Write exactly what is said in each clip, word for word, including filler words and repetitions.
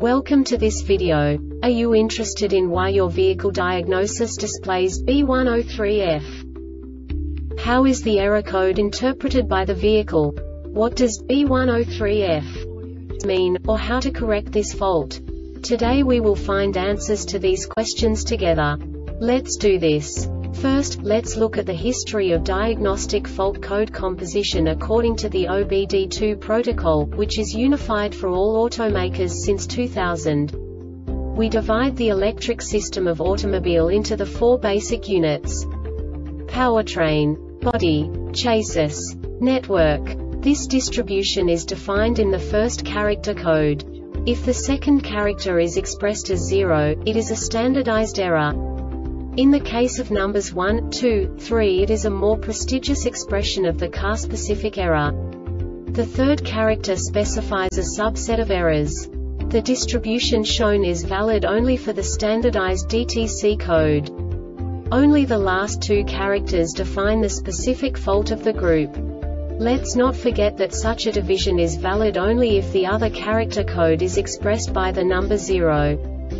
Welcome to this video. Are you interested in why your vehicle diagnosis displays B one zero three F? How is the error code interpreted by the vehicle? What does B one zero three F mean, or how to correct this fault? Today we will find answers to these questions together. Let's do this. First, let's look at the history of diagnostic fault code composition according to the O B D two protocol, which is unified for all automakers since two thousand. We divide the electric system of automobile into the four basic units: powertrain, body, chassis, network. This distribution is defined in the first character code. If the second character is expressed as zero, it is a standardized error. In the case of numbers one, two, three, it is a more prestigious expression of the car-specific error. The third character specifies a subset of errors. The distribution shown is valid only for the standardized D T C code. Only the last two characters define the specific fault of the group. Let's not forget that such a division is valid only if the other character code is expressed by the number zero.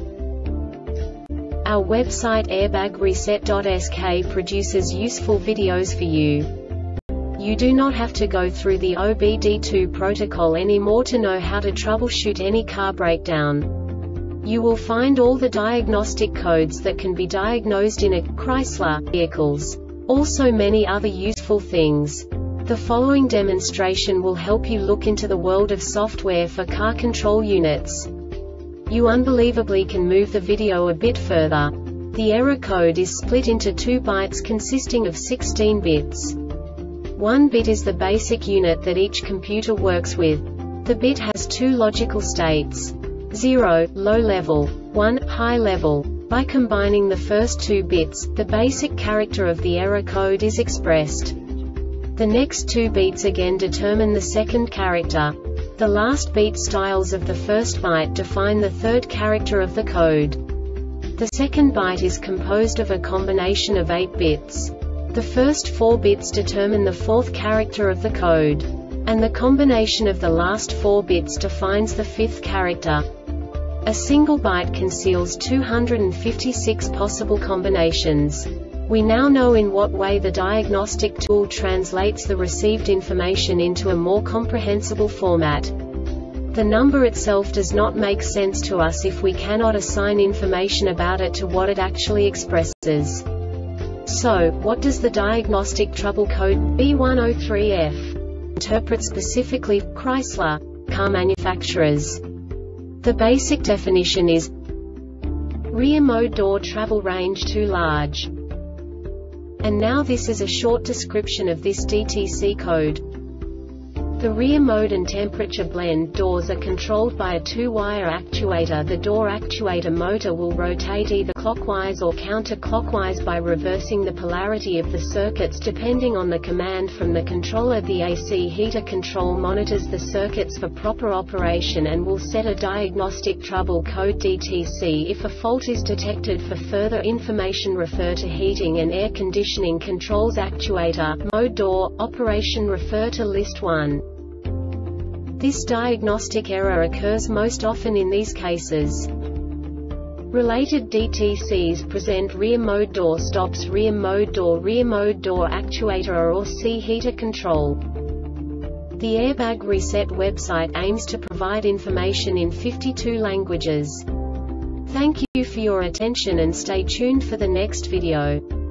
Our website airbag reset dot S K produces useful videos for you. You do not have to go through the O B D two protocol anymore to know how to troubleshoot any car breakdown. You will find all the diagnostic codes that can be diagnosed in a Chrysler vehicles. Also many other useful things. The following demonstration will help you look into the world of software for car control units. You unbelievably can move the video a bit further. The error code is split into two bytes consisting of sixteen bits. One bit is the basic unit that each computer works with. The bit has two logical states: zero, low level, one, high level. By combining the first two bits, the basic character of the error code is expressed. The next two beats again determine the second character. The last beat styles of the first byte define the third character of the code. The second byte is composed of a combination of eight bits. The first four bits determine the fourth character of the code. And the combination of the last four bits defines the fifth character. A single byte conceals two hundred fifty-six possible combinations. We now know in what way the diagnostic tool translates the received information into a more comprehensible format. The number itself does not make sense to us if we cannot assign information about it to what it actually expresses. So, what does the diagnostic trouble code B one zero three F interpret specifically for Chrysler car manufacturers? The basic definition is rear mode door travel range too large. And now this is a short description of this D T C code. The rear mode and temperature blend doors are controlled by a two-wire actuator. The door actuator motor will rotate either clockwise or counterclockwise by reversing the polarity of the circuits depending on the command from the controller. The A C heater control monitors the circuits for proper operation and will set a diagnostic trouble code D T C if a fault is detected. For further information refer to heating and air conditioning controls actuator, mode door, operation. Refer to list one. This diagnostic error occurs most often in these cases. Related D T Cs present rear mode door stops, rear mode door, rear mode door actuator or C heater control. The Airbag Reset website aims to provide information in fifty-two languages. Thank you for your attention and stay tuned for the next video.